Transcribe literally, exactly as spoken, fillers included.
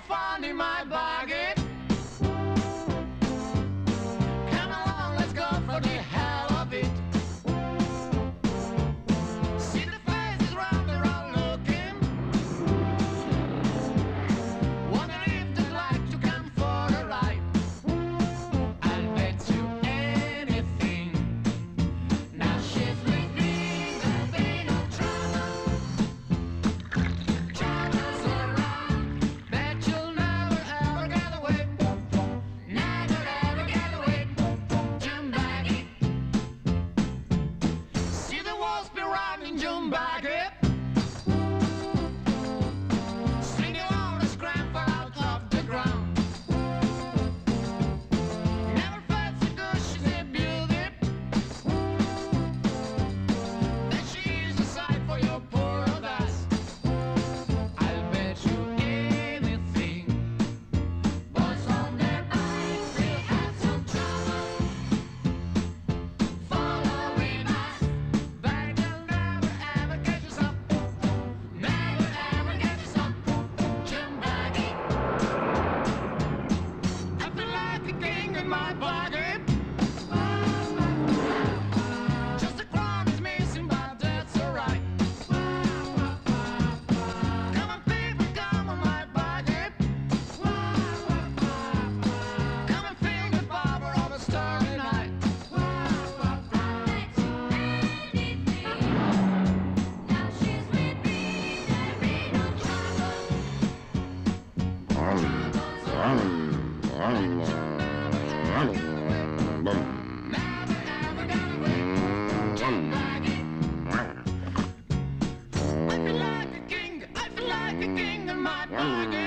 fun in my buggy. Come along, let's go for the hell of it. See the faces round, they're all looking. Wonder if they'd like to come for a ride. I'll bet you anything. Now she's with me, there'll be no trouble. Troubles around, bet you'll never ever get away. Never ever get away. Dune Buggy. See the walls be running, Dune Buggy. Swinging on a scramble out of the ground. Never felt so good, she's a beauty. That she is a sight for your poor old ass. I'll bet you anything. Boys on their bikes, they had some trouble. Following us, but they'll never ever catch us up. Never ever catch us up. Dune Buggy. I feel like a king in my buggy. Just a crown is missing, but that's alright. Come on, people, come on my buggy. Come and feel the power of a starry night. Now she's with me, there'll be no trouble. Never ever got away. Dune Buggy. I feel like a king, I feel like a king in my buggy.